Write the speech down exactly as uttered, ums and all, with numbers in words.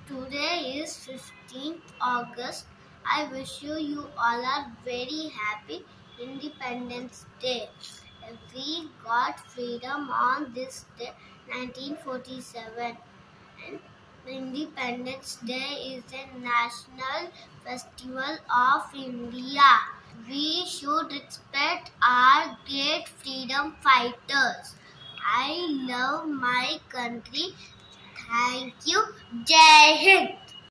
Today is fifteenth August. I wish you you all are very happy Independence Day. We got freedom on this day, nineteen forty-seven. And Independence Day is a national festival of India. We should respect our great freedom fighters. I love my country. Thank you. Jai Hind.